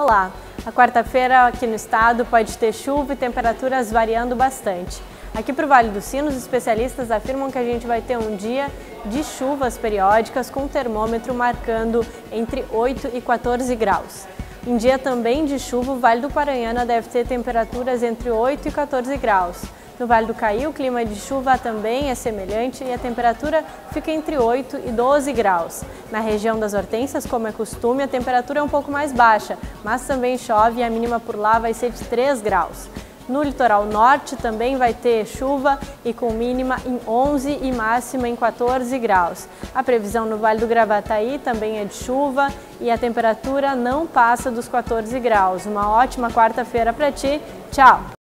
Olá! A quarta-feira aqui no estado pode ter chuva e temperaturas variando bastante. Aqui para o Vale dos Sinos, especialistas afirmam que a gente vai ter um dia de chuvas periódicas com o termômetro marcando entre 8 e 14 graus. Em dia também de chuva, o Vale do Paranhana deve ter temperaturas entre 8 e 14 graus. No Vale do Caí, o clima de chuva também é semelhante e a temperatura fica entre 8 e 12 graus. Na região das Hortênsias, como é costume, a temperatura é um pouco mais baixa, mas também chove e a mínima por lá vai ser de 3 graus. No litoral norte também vai ter chuva e com mínima em 11 e máxima em 14 graus. A previsão no Vale do Gravataí também é de chuva e a temperatura não passa dos 14 graus. Uma ótima quarta-feira para ti. Tchau!